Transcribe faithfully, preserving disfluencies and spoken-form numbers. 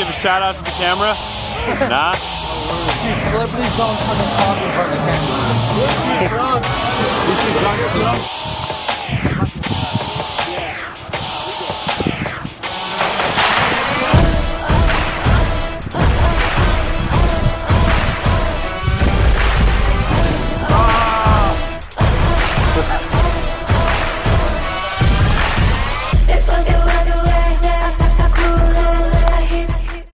give a shout out to the camera? Nah? Celebrities don't come and talk in front of the camera. You're too drunk. You're too drunk.